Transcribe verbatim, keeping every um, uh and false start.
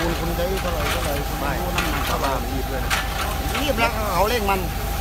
คูณคุณได้เท่าไหร่เท่าไหร่คุณไม่รู้น้ำหนักถ้าเท่าไหร่ว่ามันรีบเลยนะรีบแล้วเขาเร่งมัน